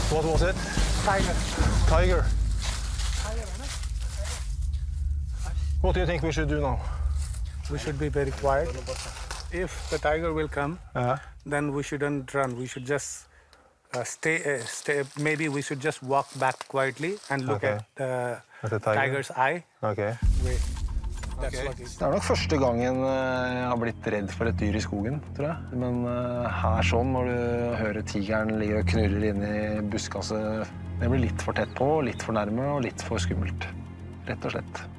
What was it? Tiger. Tiger. What do you think we should do now? We should be very quiet. If the tiger will come, then we shouldn't run. We should just stay. Maybe we should just walk back quietly and look at the tiger's eye. Okay. Wait. Det nok første gangen jeg har blitt redd for et dyr i skogen, tror jeg. Men her sånn, når du hører tigeren ligger og knurrer inne i buskaset, det blir litt for tett på, litt for nærme og litt for skummelt, rett og slett.